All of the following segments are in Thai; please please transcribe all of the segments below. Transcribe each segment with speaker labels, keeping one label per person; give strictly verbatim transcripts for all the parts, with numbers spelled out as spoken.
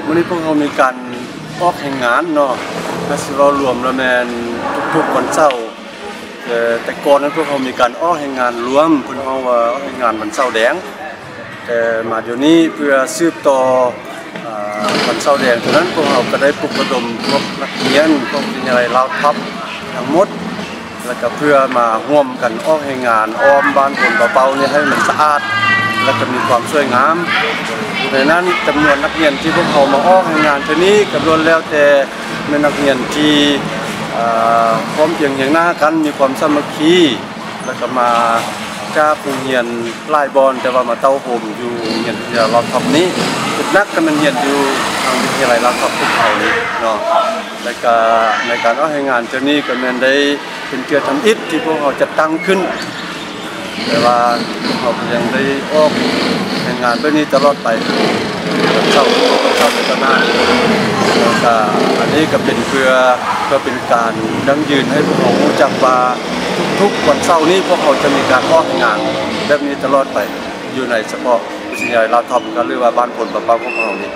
Speaker 1: วันนี้พวกเรามีการออกแห่งงานเนาะและสิเรารวมละแมนทุกๆวันเสาร์แต่ก่อนนั้นพวกเรามีการออกแห่งงานรวมเพิ่นเฮาว่าออกแห่งงานวันเสาร์แดงแต่มาเดี๋ยวนี้เพื่อสืบต่อวันเสาร์แดงฉะนั้นพวกเราก็ได้ปลุกระดมพวกนักเรียนพวกวิทยาลัยลาวทัพทั้งหมดแล้วก็เพื่อมาร่วมกันออกแห่งงานอ้อมบ้านคนเบาๆนี่ให้มันสะอาดและก็มีความสวยงามในนั้นจำนวนนักเรียนที่พวกเขามาออกแห่งงานที่นี้ก็ล้วนแล้วแต่เป็นนักเรียนที่พร้อมเพียงอย่างหน้ากันมีความสามัคคีแล้วก็มาจากโรงเรียนไล่บอลแต่ว่ามาเต้าโฮมอยู่โรงเรียนวิทยาลัยลาวทัพนี้จุดนักก็มันเรียนอยู่ทางวิทยาลัยลาวทัพทุกแห่งนี้เนาะและก็ในการออกแห่งงานที่นี้ก็มันได้เป็นเกียรติทำอิฐที่พวกเขาจัดตั้งขึ้นแต่ว่าเรายังได้ออกแห่งงานแบบนี้ตลอดไปเศร้าเศร้าเป็นนานแล้วก็อันนี้ก็เป็นเพื่อเพื่อเป็นการยั่งยืนให้พวกเรารู้จักว่าทุกๆวันเสาร์นี้พวกเขาจะมีการออกงานแบบนี้ตลอดไปอยู่ในเฉพาะวิทยาลัยลาวทัพกันหรือว่าบ้านพลปะเป้าของเรานี่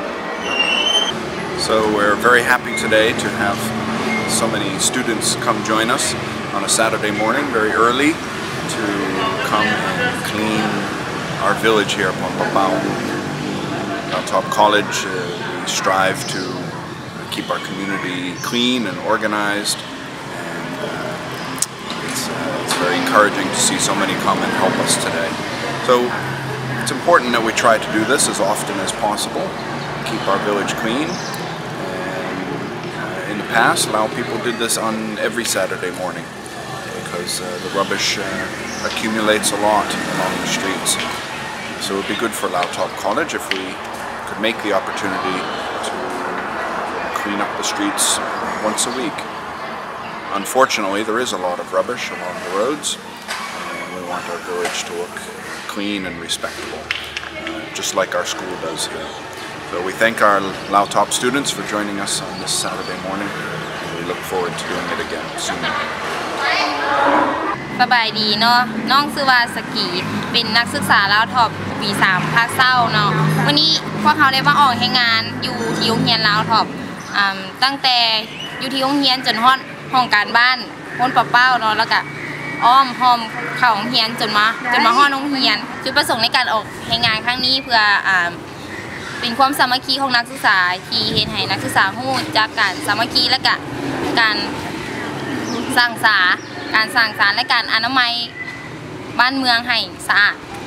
Speaker 2: So we're very happy today to have so many students come join us on a Saturday morning very early to come and clean our village here at Pompapao. At Top College, uh, we strive to keep our community clean and organized, and uh, it's, uh, it's very encouraging to see so many come and help us today. So it's important that we try to do this as often as possible, keep our village clean. And uh, in the past, Lao people did this on every Saturday morning, because uh, the rubbish uh, accumulates a lot along the streets. So it would be good for Lao Top College if we could make the opportunity to clean up the streets once a week. Unfortunately, there is a lot of rubbish along the roads, and we want our village to look clean and respectable, uh, just like our school does here. So we thank our Lao Top students for joining us on this Saturday morning, and we look forward to doing it again soon.
Speaker 3: สบายดีเนาะน้องชื่อว่าสกีเป็นนักศึกษาลาวท็อปปีสามภาคเศร้าเนาะวันนี้พวกเขาได้มาออกให้งานอยู่ที่โรงเรียนลาวท็อปตั้งแต่อยู่ที่โรงเรียนจนฮอดห้องการบ้านพ้นปะเป้าเนาะแล้วก็อ้อมห้อมเข้าโรงเรียนจนมาจนมาฮอดโรงเรียนจุดประสงค์ในการออกให้งานครั้งนี้เพื่อเป็นความสามัคคีของนักศึกษาที่เฮ็ดให้นักศึกษาฮู้จักการสามัคคีและก็การสร้างสาการสร้างสรรค์และการอนามัยบ้านเมืองให้สะอาด